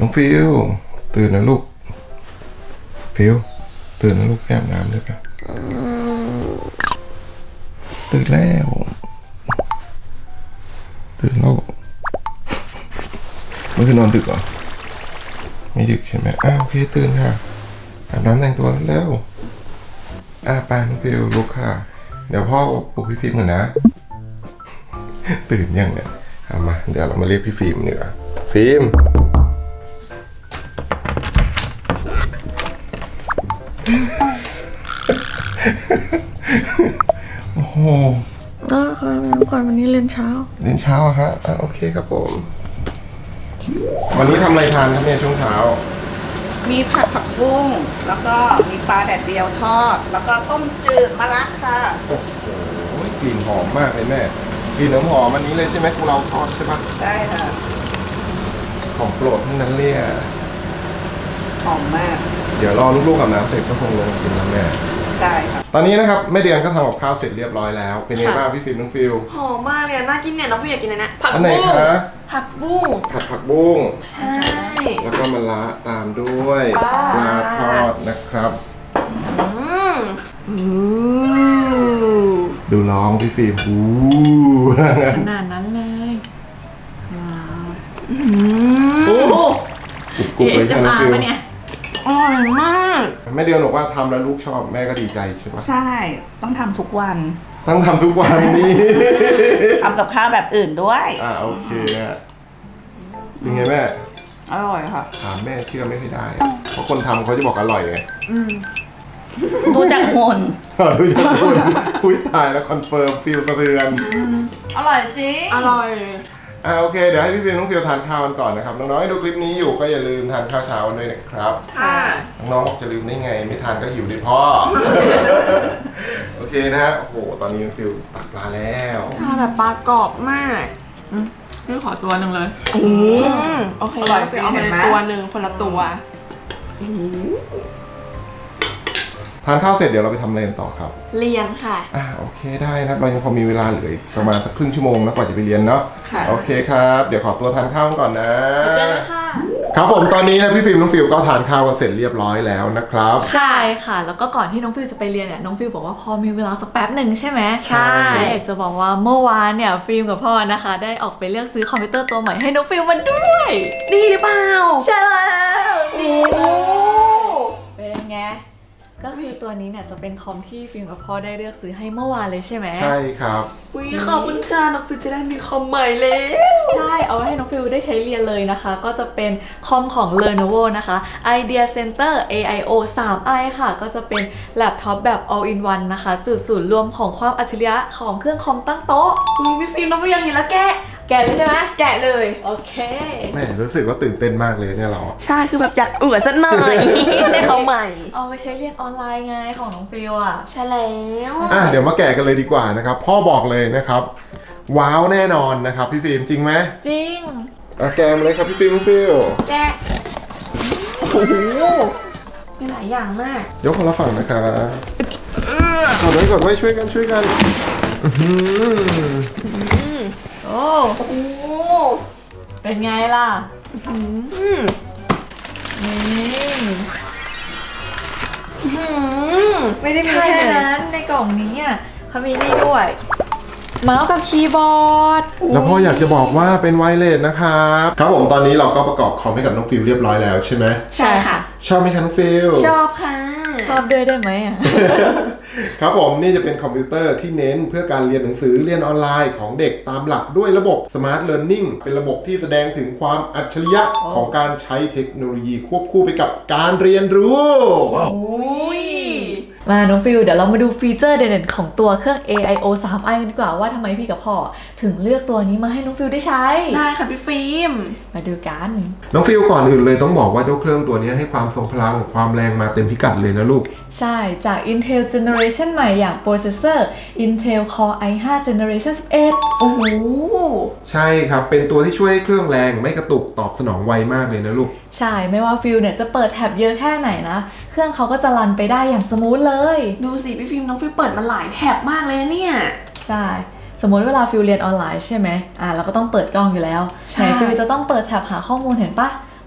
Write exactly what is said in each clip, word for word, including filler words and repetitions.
องฟิวตื่นนะลูกฟิวตื่นนะลูกแก้มน้ำได้ปะตื่นแล้วตื่นแล้วเมื่อคืนนอนดึกเหรอไม่ดึกใช่ไหมอ้าวโอเคตื่นค่ะอาบน้ำแต่งตัวแล้วอ้าปานฟิวลุกค่ะเดี๋ยวพ่อปลุกพี่ฟิล์มหน่อยนะตื่นยังเนี่ยเอามาเดี๋ยวเรามาเรียกพี่ฟิล์มดีกว่าฟิล์มโอ้โหได้ค่ะแม่ก่อนวันนี้เรียนเช้าเรียนเช้าอะครับอ่ะโอเคครับผมวันนี้ทำอะไรทานครับเนี่ยช่วงเช้ามีผัดผักบุ้งแล้วก็มีปลาแดดเดียวทอดแล้วก็ต้มจืดมะระค่ะโอ้โหกลิ่นหอมมากเลยแม่กลิ่นหอมอันนี้เลยใช่ไหมกุเราทอดใช่ปะใช่ค่ะของโปรดทั้งนั้นเลยอ่ะหอมมากเดี๋ยวรอลูกๆกับน้ำเสร็จก็คงลงกินแล้วแม่ใช่ค่ะตอนนี้นะครับแม่เดือนก็ทำกับข้าวเสร็จเรียบร้อยแล้วเป็นไงบ้างพี่ฟิล์มน้องฟิลหอมมากเลยน่ากินเนี่ยน้องฟิลอยากกินอะไรนะผักบุ้งผักบุ้งผัดผักบุ้งใช่แล้วก็มะระตามด้วยปลาทอดนะครับดูร้องพี่ฟิล์มหูขนาดนั้นเลยโอ้กุ๊กเลยค่ะน้องฟิลอร่อยมากแม่เดือนบอกว่าทำแล้วลูกชอบแม่ก็ดีใจใช่ปะใช่ต้องทำทุกวันต้องทำทุกวันนี้ทำกับข้าวแบบอื่นด้วยอ่าโอเคฮะเป็นไงแม่อร่อยค่ะถามแม่เชื่อไม่ค่อยได้เพราะคนทำเขาจะบอกอร่อยไงดูจากหุ่นดูจากหุ่นคุยตายแล้วคอนเฟิร์มฟิลสะเทือนอร่อยจริงอร่อยอ่าโอเคเดี๋ยวให้พี่ฟิล์มน้องฟิลทานข้าวกันก่อนนะครับน้องๆดูคลิปนี้อยู่ก็อย่าลืมทานข้าวเช้าด้วยนะครับค่ะน้องๆบอกจะลืมได้ไงไม่ทานก็หิวดิพ่อโอเคนะฮะโอ้โหตอนนี้น้องฟิลตักปลาแล้วปลาแบบปลากรอบมากนี่ขอตัวหนึ่งเลยโอเคเอาไปเลยตัวหนึ่งคนละตัวทานข้าวเสร็จเดี๋ยวเราไปทำอะไรต่อครับเรียนค่ะอ่าโอเคได้นะเรายังพอมีเวลาเหลือประมาณสักครึ่งชั่วโมงแล้วกว่าจะไปเรียนเนาะโอเคครับเดี๋ยวขอตัวทานข้าวก่อนนะเจอกันค่ะครับผมตอนนี้นะพี่ฟิล์มน้องฟิลก็ทานข้าวกันเสร็จเรียบร้อยแล้วนะครับใช่ค่ะแล้วก็ก่อนที่น้องฟิลจะไปเรียนเนี่ยน้องฟิลบอกว่าพอมีเวลาสักแป๊บหนึ่งใช่ไหมใช่อยากจะบอกว่าเมื่อวานเนี่ยฟิล์มกับพ่อนะคะได้ออกไปเลือกซื้อคอมพิวเตอร์ตัวใหม่ให้น้องฟิลมันด้วยดีหรือเปล่าใช่แล้วดีเป็นไงก็คือตัวนี้เนี่ยจะเป็นคอมที่ฟิล์มกับพ่อได้เลือกซื้อให้เมื่อวานเลยใช่ไหมใช่ครับอุ้ยขอบคุณค่ะน้องฟิลจะได้มีคอมใหม่เลยใช่เอาไว้ให้น้องฟิลได้ใช้เรียนเลยนะคะก็จะเป็นคอมของ Lenovo นะคะ Idea Center เอ ไอ โอ สาม ไอ ค่ะก็จะเป็นแล็ปท็อปแบบ all in one นะคะจุดศูนย์รวมของความอัจฉริยะของเครื่องคอมตั้งโต๊ะอุ้ยพี่ฟิล์มน้องฟิลยังเห็นแล้วแกะแกะเลยใช่ไหมแกะเลยโอเคแม่รู้สึกว่าตื่นเต้นมากเลยเนี่ยเราใช่คือแบบอยากอวดสักหน่อยได้เขาใหม่เอาไปใช้เรียนออนไลน์ไงของน้องฟิลอ่ะใช่แล้วอ่ะเดี๋ยวมาแกะกันเลยดีกว่านะครับพ่อบอกเลยนะครับว้าวแน่นอนนะครับพี่ฟิล์มจริงไหมจริงอ่ะแกะมาเลยครับพี่ฟิล์มฟิลแกะโอ้โหมีหลายอย่างมากยกคนละฝั่งนะครับกดไว้กดไว้ช่วยกันช่วยกันโอ้โหเป็นไงล่ะนี่ไม่ได้มีแค่นั้นในกล่องนี้อ่ะเขามีนี่ด้วยเมาส์กับคีย์บอร์ดแล้วพ่ออยากจะบอกว่าเป็นไวเลสนะครับครับผมตอนนี้เราก็ประกอบคอมให้กับน้องฟิลเรียบร้อยแล้วใช่ไหมใช่ค่ะชอบไหมคะน้องฟิลชอบค่ะชอบด้วยได้ไหมอ่ะครับผมนี่จะเป็นคอมพิวเตอร์ที่เน้นเพื่อการเรียนหนังสือเรียนออนไลน์ของเด็กตามหลักด้วยระบบ Smart Learning เป็นระบบที่แสดงถึงความอัจฉริยะของการใช้เทคโนโลยีควบคู่ไปกับการเรียนรู้มาน้องฟิลเดี๋ยวเรามาดูฟีเจอร์เด่นๆของตัวเครื่อง เอ ไอ โอ สาม ไอ กันดีกว่าว่าทำไมพี่กับพ่อถึงเลือกตัวนี้มาให้น้องฟิลได้ใช้ได้ค่ะพี่ฟิล์มมาดูกันน้องฟิลก่อนอื่นเลยต้องบอกว่าเจ้าเครื่องตัวนี้ให้ความทรงพลังความแรงมาเต็มพิกัดเลยนะลูกใช่จาก Intel Generation ใหม่อย่างโปรเซสเซอร์ Intel Core ไอ ไฟว์ Generation สิบเอ็ดโอ้โหใช่ครับเป็นตัวที่ช่วยให้เครื่องแรงไม่กระตุกตอบสนองไวมากเลยนะลูกใช่ไม่ว่าฟิลเนี่ยจะเปิดแท็บเยอะแค่ไหนนะเครื่องเขาก็จะรันไปได้อย่างสมูทเลยดูสิพี่ฟิล์มน้องฟิลเปิดมาหลายแท็บมากเลยเนี่ยใช่สมมติเวลาฟิลเรียนออนไลน์ใช่ไหมอ่าเราก็ต้องเปิดกล้องอยู่แล้วไหนฟิลจะต้องเปิดแท็บหาข้อมูลเห็นปะ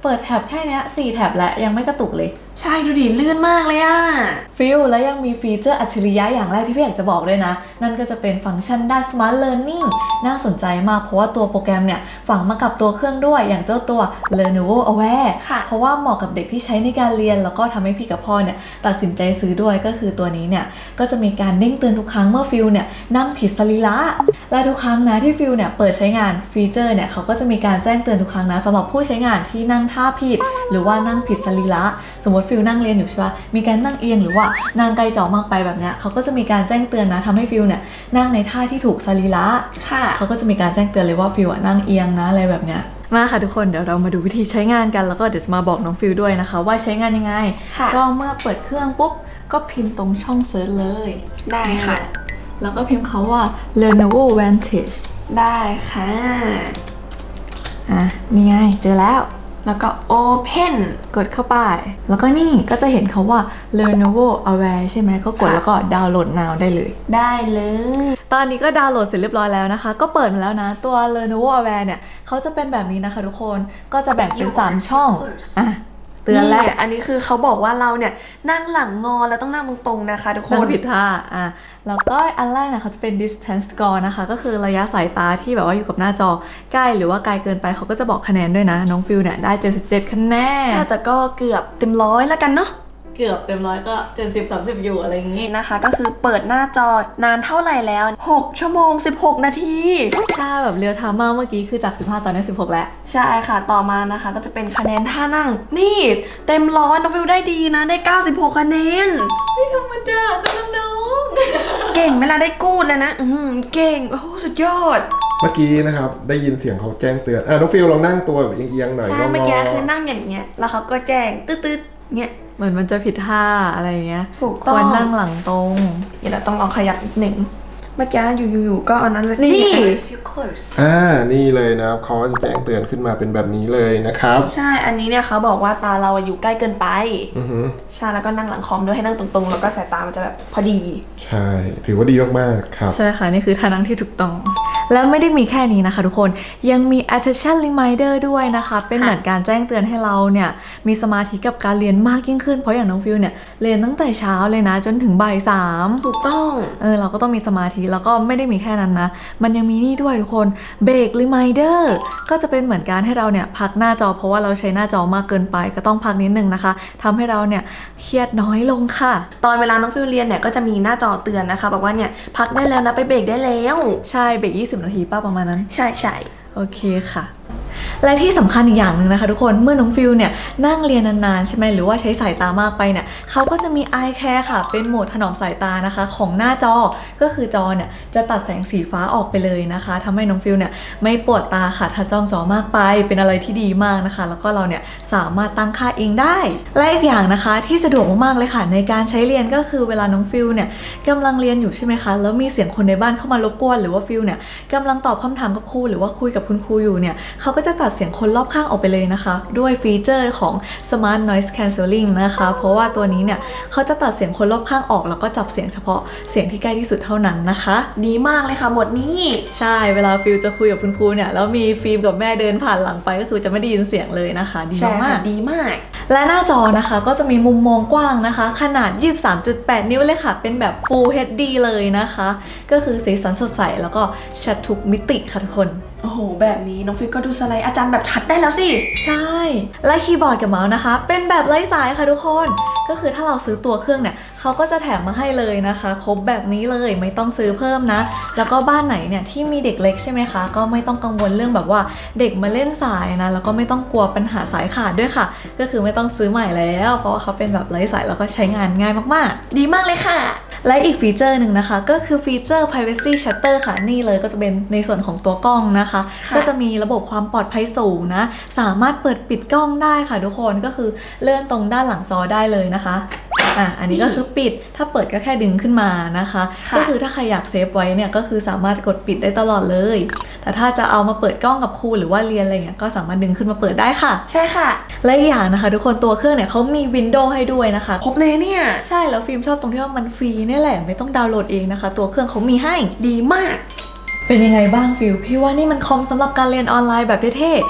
เปิดแท็บแค่นี้สี่แท็บแล้วยังไม่กระตุกเลยใช่ดูดิลื่นมากเลยอะฟิลแล้วยังมีฟีเจอร์อัจฉริยะอย่างแรกที่พี่อยากจะบอกด้วยนะนั่นก็จะเป็นฟังก์ชันด้าน Smart Learning น่าสนใจมากเพราะว่าตัวโปรแกรมเนี่ยฝังมากับตัวเครื่องด้วยอย่างเจ้าตัว Lenovo Aware เพราะว่าเหมาะกับเด็กที่ใช้ในการเรียนแล้วก็ทำให้พี่กับพ่อเนี่ยตัดสินใจซื้อด้วยก็คือตัวนี้เนี่ยก็จะมีการเด้งเตือนทุกครั้งเมื่อฟิลเนี่ยนั่งผิดสรีระและทุกครั้งนะที่ฟิลเนี่ยเปิดใช้งานฟีเจอร์เนี่ยเขาก็จะมีการแจ้งเตือนทุกครั้งนะสำหรับผู้ใช้งานที่นั่งท่าผิดหรือว่านั่งผิดสรีระสมมติฟิลนั่งเรียนอยู่ใช่ปะมีการนั่งเอียงหรือว่านั่งไกลจอมากไปแบบเนี้ยเขาก็จะมีการแจ้งเตือนนะทำให้ฟิลเนี่ยนั่งในท่าที่ถูกสรีระค่ะเขาก็จะมีการแจ้งเตือนเลยว่าฟิลนั่งเอียงนะอะไรแบบเนี้ยมาค่ะทุกคนเดี๋ยวเรามาดูวิธีใช้งานกันแล้วก็เดี๋ยวมาบอกน้องฟิลด้วยนะคะว่าใช้งานยังไงก็เมื่อเปิดเครื่องปุ๊บก็พิมพ์ตรงช่องเซิร์ชเลยได้ค่ะแล้วก็พิมพ์คำว่า Lenovo Vantage ได้ค่ะอ่ะนี่ไงเจอแล้วแล้วก็ Open กดเข้าไปแล้วก็นี่ก็จะเห็นเขาว่า Lenovo Aware ใช่ไหมก็กดแล้วก็ดาวน์โหลด now ได้เลยได้เลยตอนนี้ก็ดาวน์โหลดเสร็จเรียบร้อยแล้วนะคะก็เปิดมาแล้วนะตัว Lenovo Aware เนี่ยเขาจะเป็นแบบนี้นะคะทุกคนก็จะแบ่งเป็นสามช่องอ่ะเตือนแล้วอันนี้คือเขาบอกว่าเราเนี่ยนั่งหลังงอแล้วต้องนั่งตรงๆนะคะทุกคนนั่งผิดท่าอ่ะแล้วก็อันแรกนะเขาจะเป็น distance score นะคะก็คือระยะสายตาที่แบบว่าอยู่กับหน้าจอใกล้หรือว่าไกลเกินไปเขาก็จะบอกคะแนนด้วยนะน้องฟิลเนี่ยได้เจ็ดสิบเจ็ดคะแนนใช่แต่ก็เกือบเต็มร้อยแล้วกันเนาะเกือบเต็มร้อยก็เจ็ดสิบ สามสิบอยู่อะไรอย่างงี้นะคะก็คือเปิดหน้าจอนานเท่าไหร่แล้วหกชั่วโมงสิบหกนาทีใช่แบบเรียลไทม์มากเมื่อกี้คือจากสิบห้าตอนนี้สิบหกแล้วใช่ค่ะต่อมานะคะก็จะเป็นคะแนนท่านั่งนี่เต็มร้อยน้องฟิลได้ดีนะได้เก้าสิบหกคะแนนไม่ธรรมดาค่ะน้องเก่งเวลาได้กูดเลยนะอืมเก่งโอ้โหสุดยอดเมื่อกี้นะครับได้ยินเสียงเขาแจ้งเตือนอ่ะน้องฟิลลองนั่งตัวแบบเอียงๆหน่อยใช่เมื่อกี้คือนั่งอย่างเงี้ยแล้วเขาก็แจ้งตืดๆเงี้ยเหมือนมันจะผิดท่าอะไรเงี้ยถูกต้องควรนั่งหลังตรงเดี๋ยวเราต้องลองขยับนิดหนึ่งเมื่อกี้อยู่ๆก็อันนั้นเลยนี่อ่านี่เลยนะครับเขาจะแจ้งเตือนขึ้นมาเป็นแบบนี้เลยนะครับใช่อันนี้เนี่ยเขาบอกว่าตาเราอยู่ใกล้เกินไปอือฮึใช่แล้วก็นั่งหลังคอมด้วยให้นั่งตรงๆแล้วก็สายตามันจะแบบพอดีใช่ถือว่าดีมากๆครับใช่ค่ะนี่คือท่านั่งที่ถูกต้องแล้วไม่ได้มีแค่นี้นะคะทุกคนยังมี attention reminder ด้วยนะคะเป็นเหมือนการแจ้งเตือนให้เราเนี่ยมีสมาธิกับการเรียนมากยิ่งขึ้นเพราะอย่างน้องฟิลเนี่ยเรียนตั้งแต่เช้าเลยนะจนถึงบ่ายสามถูกต้องเออเราก็ต้องมีสมาธิแล้วก็ไม่ได้มีแค่นั้นนะมันยังมีนี่ด้วยทุกคนเบรก reminder ก็จะเป็นเหมือนการให้เราเนี่ยพักหน้าจอเพราะว่าเราใช้หน้าจอมากเกินไปก็ต้องพักนิดนึงนะคะทำให้เราเนี่ยเครียดน้อยลงค่ะตอนเวลาน้องฟิลเรียนเนี่ยก็จะมีหน้าจอเตือนนะคะบอกว่าเนี่ยพักได้แล้วนะไปเบรกได้แล้วใช่เบรกยี่สิบนาทีป้าประมาณนั้นใช่ใช่โอเคค่ะและที่สำคัญอีกอย่างหนึ่งนะคะทุกคนเมื่อน้องฟิลเนี่ยนั่งเรียนนานๆใช่ไหมหรือว่าใช้สายตามากไปเนี่ยเขาก็จะมี Eye Care ค่ะเป็นโหมดถนอมสายตานะคะของหน้าจอก็คือจอเนี่ยจะตัดแสงสีฟ้าออกไปเลยนะคะทำให้น้องฟิลเนี่ยไม่ปวดตาค่ะถ้าจ้องจอมากไปเป็นอะไรที่ดีมากนะคะแล้วก็เราเนี่ยสามารถตั้งค่าเองได้และอีกอย่างนะคะที่สะดวกมากๆเลยค่ะในการใช้เรียนก็คือเวลาน้องฟิลเนี่ยกำลังเรียนอยู่ใช่ไหมคะแล้วมีเสียงคนในบ้านเข้ามารบกวนหรือว่าฟิลเนี่ยกำลังตอบคำถามกับครูหรือว่าคุยกับคุณครูอยู่เนี่ยเขาก็จะตัดเสียงคนรอบข้างออกไปเลยนะคะด้วยฟีเจอร์ของ Smart Noise Cancelling นะคะเพราะว่าตัวนี้เนี่ยเขาจะตัดเสียงคนรอบข้างออกแล้วก็จับเสียงเฉพาะเสียงที่ใกล้ที่สุดเท่านั้นนะคะดีมากเลยค่ะหมดนี้ใช่เวลาฟิลจะคุยกับคุณครูเนี่ยแล้วมีฟิล์มกับแม่เดินผ่านหลังไปก็คือจะไม่ได้ยินเสียงเลยนะคะดีมากดีมากและหน้าจอนะคะก็จะมีมุมมองกว้างนะคะขนาด ยี่สิบสามจุดแปด นิ้วเลยค่ะเป็นแบบ Full เอช ดี เลยนะคะก็คือสีสันสดใสแล้วก็ชัดทุกมิติค่ะทุกคนโอ้โหแบบนี้น้องฟิลก็ดูสไลด์อาจารย์แบบชัดได้แล้วสิใช่และคีย์บอร์ดกับเมาส์นะคะเป็นแบบไร้สายค่ะทุกคนก็คือถ้าเราซื้อตัวเครื่องเนี่ยเขาก็จะแถมมาให้เลยนะคะครบแบบนี้เลยไม่ต้องซื้อเพิ่มนะแล้วก็บ้านไหนเนี่ยที่มีเด็กเล็กใช่ไหมคะก็ไม่ต้องกังวลเรื่องแบบว่าเด็กมาเล่นสายนะแล้วก็ไม่ต้องกลัวปัญหาสายขาดด้วยค่ะก็คือไม่ต้องซื้อใหม่แล้วเพราะว่าเขาเป็นแบบไร้สายแล้วก็ใช้งานง่ายมากๆดีมากเลยค่ะและอีกฟีเจอร์หนึ่งนะคะก็คือฟีเจอร์ privacy shutter ค่ะนี่เลยก็จะเป็นในส่วนของตัวกล้องนะคะก็จะมีระบบความปลอดภัยสูงนะสามารถเปิดปิดกล้องได้ค่ะทุกคนก็คือเลื่อนตรงด้านหลังจอได้เลยนะคะอ่ะอันนี้ก็คือปิดถ้าเปิดก็แค่ดึงขึ้นมานะคะก็คือถ้าใครอยากเซฟไว้เนี่ยก็คือสามารถกดปิดได้ตลอดเลยแต่ถ้าจะเอามาเปิดกล้องกับครูหรือว่าเรียนอะไรเงี้ยก็สามารถดึงขึ้นมาเปิดได้ค่ะใช่ค่ะและอีกอย่างนะคะทุกคนตัวเครื่องเนี่ยเขามีวินโดว์ให้ด้วยนะคะครบเลยเนี่ยใช่แล้วฟิล์มชอบตรงที่ว่ามันฟรีนี่แหละไม่ต้องดาวน์โหลดเองนะคะตัวเครื่องเขามีให้ดีมากเป็นยังไงบ้างฟิลพี่ว่านี่มันคอมสำหรับการเรียนออนไลน์แบบเท่ๆสไต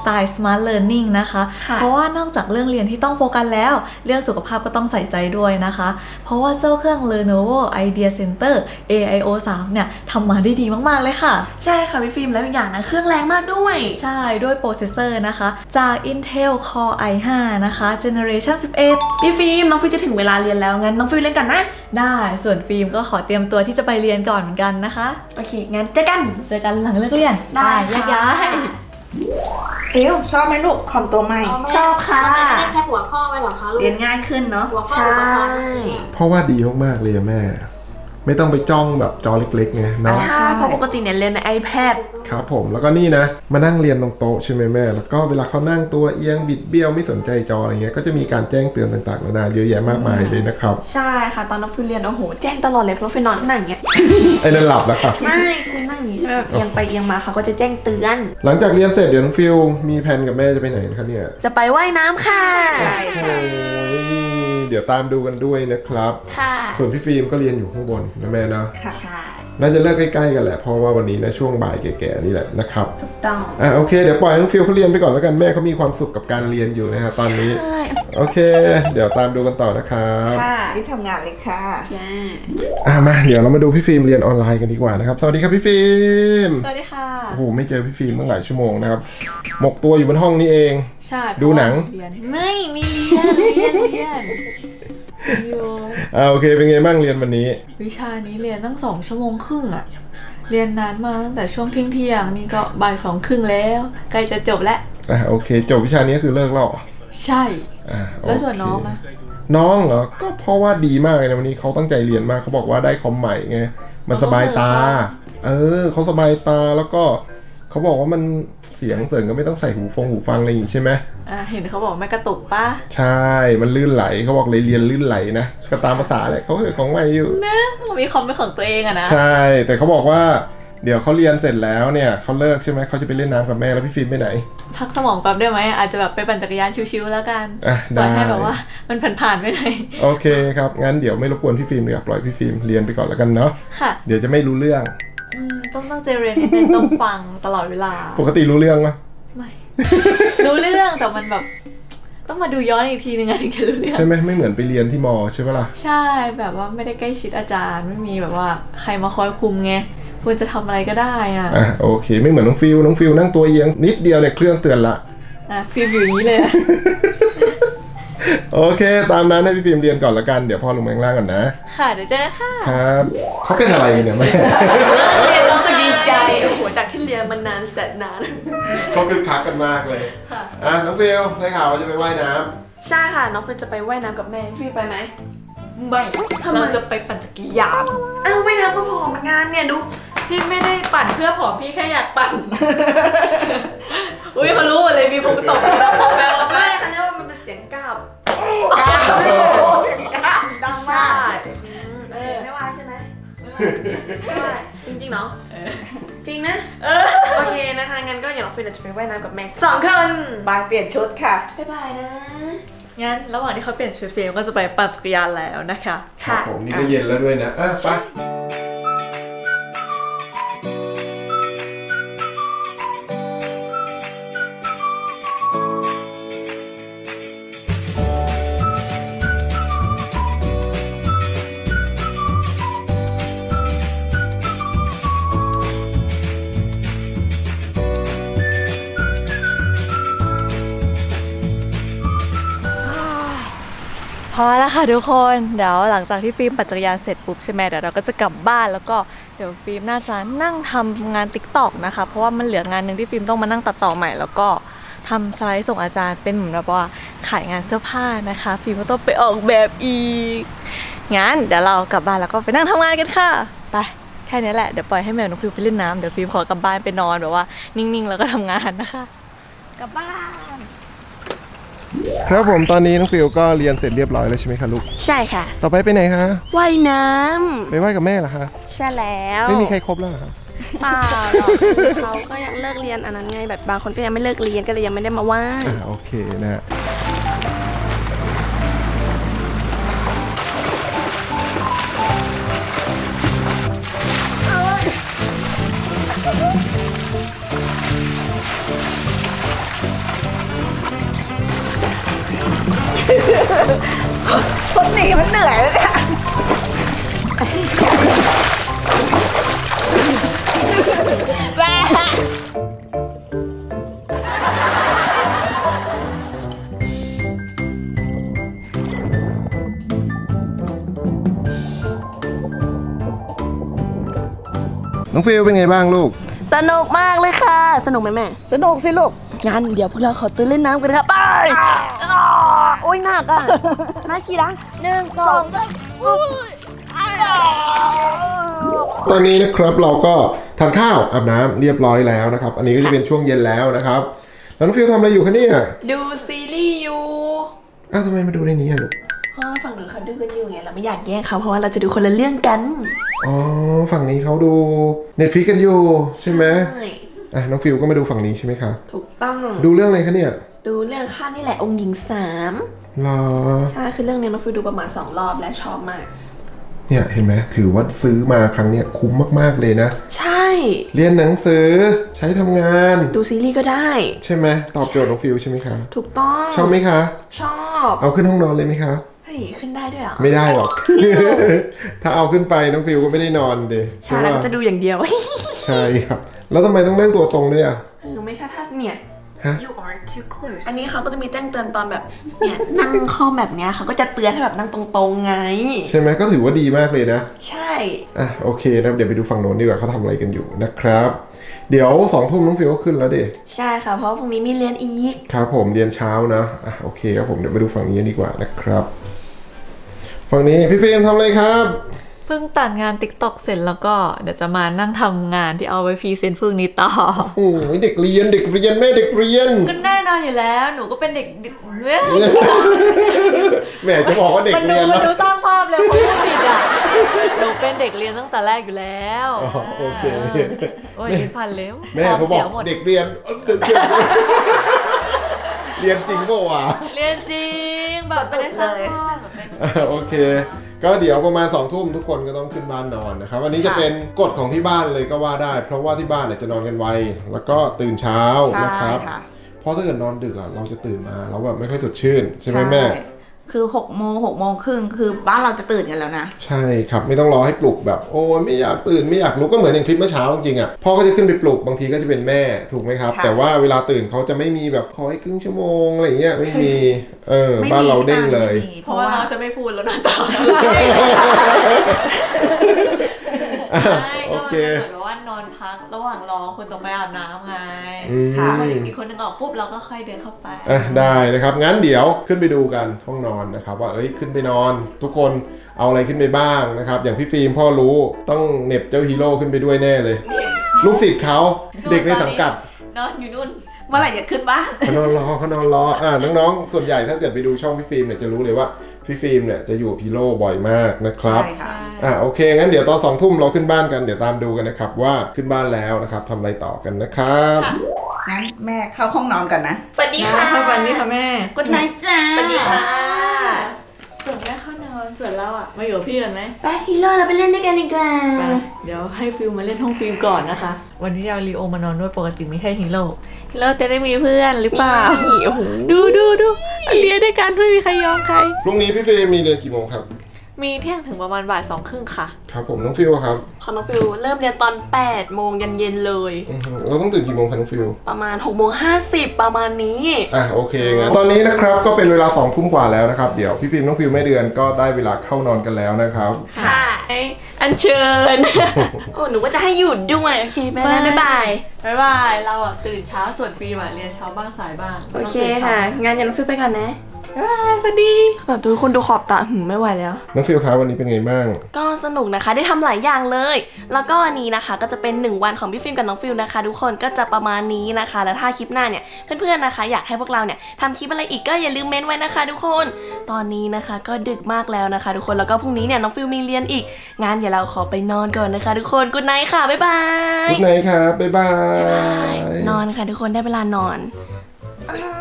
ตล์ smart learning นะคะเพราะว่านอกจากเรื่องเรียนที่ต้องโฟกัสแล้วเรื่องสุขภาพก็ต้องใส่ใจด้วยนะคะเพราะว่าเจ้าเครื่อง Lenovo Idea Center เอ ไอ โอ สาม เนี่ยทำมาได้ดีมากๆเลยค่ะใช่ค่ะพี่ฟิล์มแล้วอีกอย่างนะเครื่องแรงมากด้วยใช่ด้วยโปรเซสเซอร์นะคะจาก Intel Core ไอ ไฟว์ นะคะ Generation สิบเอ็ดพี่ฟิล์มน้องฟิล์มจะถึงเวลาเรียนแล้วงั้นน้องฟิล์มเล่นกันนะได้ส่วนฟิล์มก็ขอเตรียมตัวที่จะไปเรียนก่อนเหมือนกันนะคะโอเคงั้นเจอกันเจอกันหลังเลิกเรียนได้แยกย้ายฟิลชอบไหมลูกคอมตัวใหม่ชอบค่ะไม่ได้แค่หัวข้อไว้หรอคะลูกเรียนง่ายขึ้นเนาะหัวข้ออุปกรณ์เพราะว่าดีมากๆเลยแม่ไม่ต้องไปจ้องแบบจอเล็กๆไงเนาะใช่เพราะปกติเนี่ยเรียนใน iPad ครับผมแล้วก็นี่นะมานั่งเรียนตรงโต๊ะใช่ไหมแม่แล้วก็เวลาเขานั่งตัวเอียงบิดเบี้ยวไม่สนใจจออะไรเงี้ยก็จะมีการแจ้งเตือนต่างๆนานาเยอะแยะมากมายเลยนะครับใช่ค่ะตอนน้องฟิลเรียนโอ้โหแจ้งตลอดเลยเพราะฟิลนอนนั่งอย่างเงี้ยไอ้นั่นหลับแล้วครับไม่คือนั่งอย่างนี้ใช่ไหมแบบเอียงไปเอียงมาเขาก็จะแจ้งเตือนหลังจากเรียนเสร็จเดี๋ยวน้องฟิลมีแผนกับแม่จะไปไหนคะเนี่ยจะไปว่ายน้ำค่ะใช่ค่ะเดี๋ยวตามดูกันด้วยนะครับค่ะส่วนพี่ฟิล์มก็เรียนอยู่ข้างบนนะแม่นะค่ะน่าจะเลิกใกล้ๆกันแหละเพราะว่าวันนี้นะช่วงบ่ายแก่ๆนี่แหละนะครับถูกต้องอ่ะโอเคเดี๋ยวปล่อยน้องฟิลเขาเรียนไปก่อนแล้วกันแม่เขามีความสุขกับการเรียนอยู่นะฮะตอนนี้โอเคเดี๋ยวตามดูกันต่อนะครับค่ะรีบทำงานเลยค่ะอ่ะมาเดี๋ยวเรามาดูพี่ฟิล์มเรียนออนไลน์กันดีกว่านะครับสวัสดีครับพี่ฟิล์มสวัสดีค่ะโอ้โหไม่เจอพี่ฟิล์มตั้งหลายชั่วโมงนะครับหมกตัวอยู่บนห้องนี้เองใช่ดูหนังไม่มีเรียนเรียนเรียนอ่าโอเคเป็นไงบ้างเรียนวันนี้วิชานี้เรียนตั้งสองชั่วโมงครึ่งอะเรียนนานมาตั้งแต่ช่วงเที่ยงเที่ยงนี่ก็บ่ายสองครึ่งแล้วใกล้จะจบแล้วอ่าโอเคจบวิชานี้คือเลิกแล้วใช่อ่าแล้วส่วนน้องอะน้องเหรอก็เพราะว่าดีมากเลยนะวันนี้เขาตั้งใจเรียนมากเขาบอกว่าได้คอมใหม่ไงมันสบายตาเออเขาสบายตาแล้วก็เขาบอกว่ามันเสียงเสริงก็ไม่ต้องใส่หูฟงหูฟังอะไรอย่างนี้ใช่ไหมอ่าเห็นเขาบอกไม่กระตุกป่ะใช่มันลื่นไหลเขาบอกเลยเรียนลื่นไหลนะก็ตามภาษาแหละเขาเออของใหม่อยู่นะมีคอมเป็นของตัวเองอะนะใช่แต่เขาบอกว่าเดี๋ยวเขาเรียนเสร็จแล้วเนี่ยเขาเลิกใช่ไหมเขาจะไปเล่นน้ำกับแม่แล้วพี่ฟิล์มไปไหนพักสมองแป๊บได้ไหมอาจจะแบบไปปั่นจักรยานชิวๆแล้วกันอ่ะได้ให้แบบว่ามันผ่านๆไปไหนโอเคครับงั้นเดี๋ยวไม่รบกวนพี่ฟิล์มเลยปล่อยพี่ฟิล์มเรียนไปก่อนแล้วกันเนาะค่ะเดี๋ยวจะไม่รู้เรื่องต้องตั้งใจเรียนนิดนึงต้องฟังตลอดเวลาปกติรู้เรื่องไหมไม่รู้เรื่องแต่มันแบบต้องมาดูย้อนอีกทีนึงถึงจะรู้เรื่องใช่ไหมไม่เหมือนไปเรียนที่มอใช่ปะล่ะใช่แบบว่าไม่ได้ใกล้ชิดอาจารย์ไม่มีแบบว่าใครมาคอยคุมไงควรจะทำอะไรก็ได้อ่ะอ่ะโอเคไม่เหมือนน้องฟิลน้องฟิลนั่งตัวเอียงนิดเดียวเนี่ยเครื่องเตือนละอ่ะฟิลอยู่อย่างนี้เลยโอเคตามนั้นให้พี่ฟิล์มเรียนก่อนละกันเดี๋ยวพ่อลงมาข้างล่างก่อนนะค่ะเดี๋ยวเจอกันค่ะครับเขาเป็นอะไรเนี่ยแม่เรียนรู้สึกดีใจโอ้โหจากที่เรียนมานานแสนนานเขาคึกคักกันมากเลยอ่ะน้องฟิลได้ข่าวว่าจะไปว่ายน้ำใช่ค่ะน้องฟิลจะไปว่ายน้ำกับแม่พี่ไปไหมไม่เราจะไปปั่นจักรยานอ้าวว่ายน้ำก็พอมันงานเนี่ยดูพี่ไม่ได้ปั่นเพื่อผอมพี่แค่อยากปั่นอุ้ยเขารู้เลยมีพุงตกแล้วพอแล้วไม่ค่ะเนี่ยว่ามันเป็นเสียงก้าวดังมากเออไม่ว่าใช่ไหมไม่ว่าจริงๆเนาะจริงนะโอเคนะคะงั้นก็อย่างน้องฟิลจะไปว่ายน้ำกับแม่สองคนบายเปลี่ยนชุดค่ะบ๊ายบายนะงั้นระหว่างที่เขาเปลี่ยนชุดฟิลก็จะไปปั่นจักรยานแล้วนะคะค่ะผมนี่ก็เย็นแล้วด้วยนะอ่ะไปพอแล้วค่ะทุกคนเดี๋ยวหลังจากที่ฟิล์มปั่นจักรยานเสร็จปุ๊บใช่ไหมเดี๋ยวเราก็จะกลับบ้านแล้วก็เดี๋ยวฟิล์มน่าจะนั่งทำงาน ติ๊กต็อก นะคะเพราะว่ามันเหลืองานหนึ่งที่ฟิล์มต้องมานั่งตัดต่อใหม่แล้วก็ทำสไลด์ส่งอาจารย์เป็นเหมือนแบบว่าขายงานเสื้อผ้านะคะฟิล์มก็ต้องไปออกแบบอีกงั้นเดี๋ยวเรากลับบ้านแล้วก็ไปนั่งทำงานกันค่ะไปแค่นี้แหละเดี๋ยวปล่อยให้แมวน้องฟิล์มไปเล่นน้ำเดี๋ยวฟิล์มขอกลับบ้านไปนอนแบบว่านิ่งๆแล้วก็ทำงานนะคะกลับบ้านครับผมตอนนี้น้องฟิลก็เรียนเสร็จเรียบร้อยแล้วใช่ไหมคะลูกใช่ค่ะต่อไปไปไหนคะว่ายน้ำไปว่ายกับแม่เหรอคะใช่แล้วไม่มีใครครบแล้วเหรอคะเปล่าหรอกเขาก็ยังเลิกเรียนอันนั้นไงแบบบางคนก็ยังไม่เลิกเรียนก็เลยยังไม่ได้มาว่ายอ่าโอเคนะน้องฟิลเป็นไงบ้างลูกสนุกมากเลยค่ะสนุกไหมแม่สนุกสิลูกงั้นเดี๋ยวพวกเราขอตื่นเล่นน้ำกันครับไปโอ้ยหนักอ่ะมาขี่ละหนึ่งสองสามตอนนี้นะครับเราก็ทานข้าวอาบน้ำเรียบร้อยแล้วนะครับอันนี้ก็จะเป็นช่วงเย็นแล้วนะครับแล้วน้องฟิลทำอะไรอยู่คะเนี่ยดูซีรีส์อยู่อ้าวทำไมมาดูในนี้อะลูกเพราะฝั่งนู้นเขาดูกันอยู่ไงเราไม่อยากแย่งเขาเพราะว่าเราจะดูคนละเรื่องกันอ๋อฝั่งนี้เขาดู Netflix กันอยู่ใช่ไหมอ่ะน้องฟิลก็มาดูฝั่งนี้ใช่ไหมคะถูกต้องดูเรื่องอะไรคะเนี่ยดูเรื่องข้านี่แหละองค์หญิงสามหรอใช่คือเรื่องนี้น้องฟิลดูประมาณสองรอบและชอบมากเนี่ยเห็นไหมถือว่าซื้อมาครั้งเนี้ยคุ้มมากๆเลยนะใช่เรียนหนังสือใช้ทำงานดูซีรีส์ก็ได้ใช่ไหมตอบโจทย์น้องฟิลใช่ไหมคะถูกต้องชอบไหมคะชอบเอาขึ้นห้องนอนเลยไหมคะเฮ้ยขึ้นได้ด้วยเหรอไม่ได้หรอกถ้าเอาขึ้นไปน้องฟิลก็ไม่ได้นอนเดใช่แล้วก็จะดูอย่างเดียวใช่ครับแล้วทำไมต้องเล่นตัวตรงด้วยอ่ะเออไม่ใช่ถ้าเนี่ย You are too close อันนี้เขาก็จะมีแจ้งเตือนตอนแบบเนี่ยนั่งข้อแบบเนี้ยเขาก็จะเตือนให้แบบนั่งตรงๆไงใช่ไหมก็ถือว่าดีมากเลยนะใช่อ่ะโอเคนะเดี๋ยวไปดูฝั่งโน้นดีกว่าเขาทำอะไรกันอยู่นะครับเดี๋ยวสองทุ่มน้องฟิลก็ขึ้นแล้วเด็ใช่ค่ะเพราะพรุ่งนี้มีเรียนอีกครับผมเรียนเช้านะอ่ะโอเคครับผมเดี๋ยวไปดูฝั่งนี้ดีกว่านะครับฝั่งนี้พี่ฟิล์มทำอะไรครับเพิ่งตัดงาน ติ๊กต็อก เสร็จแล้วก็เดี๋ยวจะมานั่งทำงานที่เอาไว้พรีเซนต์พรุ่งนี้ต่อโอ้ยเด็กเรียนเด็กเรียนแม่เด็กเรียนก็แน่นอนอยู่แล้วหนูก็เป็นเด็กแม่จะบอกว่าเด็กเรียนมันดูสร้างภาพเลยเพราะว่าผิดอ่ะหนูเป็นเด็กเรียนตั้งแต่แรกอยู่แล้วโอเคโอ้ยพันเร็วแม่เขาบอกเด็กเรียนเรียนจริงป่ะวะเรียนจริงแบบไม่ได้สร้างภาพโอเคก็เดี๋ยวประมาณสองทุ่มทุกคนก็ต้องขึ้นบ้านนอนนะครับวันนี้จะเป็นกฎของที่บ้านเลยก็ว่าได้เพราะว่าที่บ้านเนี่ยจะนอนกันไวแล้วก็ตื่นเช้านะครับเพราะถ้าเกิดนอนดึกอ่ะเราจะตื่นมาเราแบบไม่ค่อยสดชื่นใช่ไหมแม่คือหกโมงหกโมงครึ่งคือบ้านเราจะตื่นกันแล้วนะใช่ครับไม่ต้องรอให้ปลุกแบบโอ้ไม่อยากตื่นไม่อยากลุกก็เหมือนอย่างคลิปเมื่อเช้าจริงๆอ่ะพ่อก็จะขึ้นไปปลุกบางทีก็จะเป็นแม่ถูกไหมครับแต่ว่าเวลาตื่นเขาจะไม่มีแบบขอให้ครึ่งชั่วโมงอะไรอย่างเงี้ยไม่มีเออบ้านเราเด้งเลยเพราะว่าเราจะไม่พูดแล้วนะต่อโอเคเหมือนว่านอนพักระหว่างรอคนต่อไปอาบน้ำไงค่ะอีกคนนึงออกปุ๊บเราก็ค่อยเดินเข้าไปอ่ะได้นะครับงั้นเดี๋ยวขึ้นไปดูกันห้องนอนนะครับว่าเอ้ยขึ้นไปนอนทุกคนเอาอะไรขึ้นไปบ้างนะครับอย่างพี่ฟิล์มพ่อรู้ต้องเหน็บเจ้าฮีโร่ขึ้นไปด้วยแน่เลยลูกศิษย์เขาเด็กในสังกัดนอนอยู่นู่นเมื่อไหร่จะขึ้นบ้านเขานอนรอเขานอนรออ่าน้องๆส่วนใหญ่ถ้าเกิดไปดูช่องพี่ฟิล์มเนี่ยจะรู้เลยว่าพี่ฟิล์มเนี่ยจะอยู่พีโร่บ่อยมากนะครับอ่าโอเคงั้นเดี๋ยวตอนสองทุ่มเราขึ้นบ้านกันเดี๋ยวตามดูกันนะครับว่าขึ้นบ้านแล้วนะครับทำอะไรต่อกันนะครับงั้นแม่เข้าห้องนอนกันนะสวัสดีค่ะสวัสดีค่ะแม่กุ๊ดไนท์จ้าสวัสดีค่ะส่วนแม่เข้านอนส่วนเราอ่ะมาอยู่กับพี่กันไหมไปฮีโร่เราไปเล่นด้วยกันดีกว่าเดี๋ยวให้ฟิลมาเล่นห้องฟิลก่อนนะคะวันนี้เอาลีโอมานอนด้วยปกติไม่ใช่ฮีโร่ฮีโร่จะได้มีเพื่อนหรือเปล่าดูดูดูเรียนด้วยกันไม่มีใครยอมใครพรุ่งนี้พี่ฟิลมีเรียนกี่โมงครับมีเที่ยงถึงประมาณบ่ายสองครึ่งค่ะครับผมน้องฟิลครับของน้องฟิลเริ่มเรียนตอนแปดโมงเย็นๆเลยเราต้องตื่นกี่โมงคะน้องฟิลประมาณหกโมงห้าสิบประมาณนี้อ่ะโอเคงั้นตอนนี้นะครับก็เป็นเวลาสองทุ่มกว่าแล้วนะครับเดี๋ยวพี่ฟิลน้องฟิลแม่เดือนก็ได้เวลาเข้านอนกันแล้วนะครับค่ะอันเชิญโอ้หนูก็จะให้หยุดด้วยโอเคแม่บ๊ายบายบ๊ายบายเราอ่ะตื่นเช้าส่วนฟิลอ่ะเรียนเช้าบ้างสายบ้างโอเคค่ะงานยันฟิลไปก่อนนะบ๊ายบายสวัสดีแบบทุกคนดูขอบตาหืมไม่ไหวแล้วน้องฟิลคะวันนี้เป็นไงบ้างก็สนุกนะคะได้ทำหลายอย่างเลยแล้วก็วันนี้นะคะก็จะเป็นหนึ่งวันของพี่ฟิล์มกับน้องฟิลนะคะทุกคนก็จะประมาณนี้นะคะแล้วถ้าคลิปหน้าเนี่ยเพื่อนๆนะคะอยากให้พวกเราเนี่ยทำคลิปอะไรอีกก็อย่าลืมเม้นไว้นะคะทุกคนตอนนี้นะคะก็ดึกมากแล้วนะคะทุกคนแล้วก็พรุ่งนี้เนี่ยน้องฟิลมีเรียนอีกงานเดี๋ยวเราขอไปนอนก่อนนะคะทุกคนกุ๊ดไนท์ค่ะบ๊ายบายกุ๊ดไนท์ครับบ๊ายบายนอนค่ะทุกคนได้เวลานอน